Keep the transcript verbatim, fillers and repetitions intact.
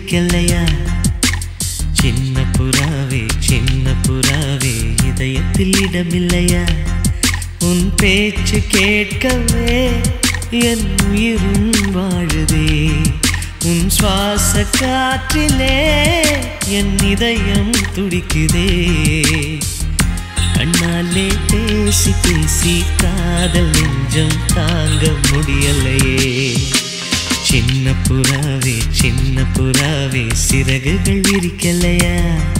விரிக்கலையா சின்ன புறாவே சின்ன புறாவே இதயத்தில் இடமில்லையா உன் பேச்சு கேட்கவே என் உயிரும் வாழுதே உன் சுவாச காற்றிலே என் இதயம் துடிக்குதே கண்ணாலே பேசி பேசி காதல் நெஞ்சம் தாங்க முடியலையே சின்ன புறாவே சின்ன புறாவே சிறகுகள் விரிக்கலையா